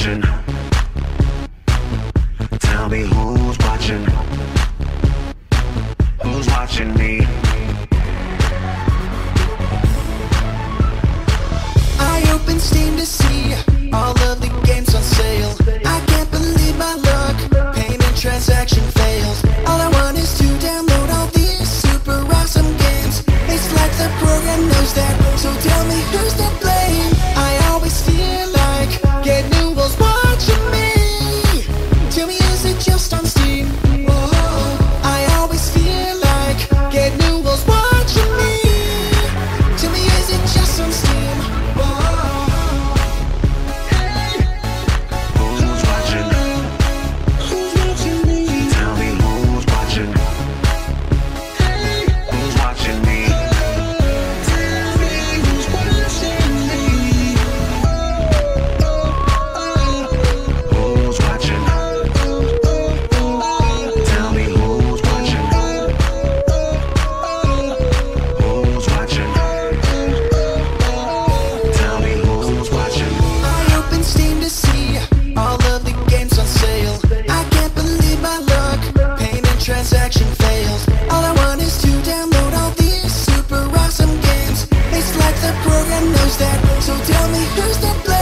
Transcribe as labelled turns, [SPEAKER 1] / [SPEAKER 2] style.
[SPEAKER 1] watching? Tell me who's watching? Who's watching me?
[SPEAKER 2] I open Steam to see all of the games on sale. I can't believe my luck, payment transaction fails. All I want is to download all these super awesome games. It's like the program knows that, so tell me who's to blame. I always feel like Gabe Newell's watching me. Tell me, is it just on Steam? Oh, I always feel like Gabe Newell's watching me. Tell me, is it just on Steam?
[SPEAKER 1] Who's watching?
[SPEAKER 2] Who's watching me?
[SPEAKER 1] Tell me who's watching? Who's watching me?
[SPEAKER 2] Tell me who's watching me.
[SPEAKER 1] Who's watching? Tell me who's watching? Who's watching? Tell me who's watching?
[SPEAKER 2] I open Steam to see all of the games on sale. I can't believe my luck, payment transaction fails. All I want is to download all these super awesome games. It's like the program knows that, so tell me who's to blame.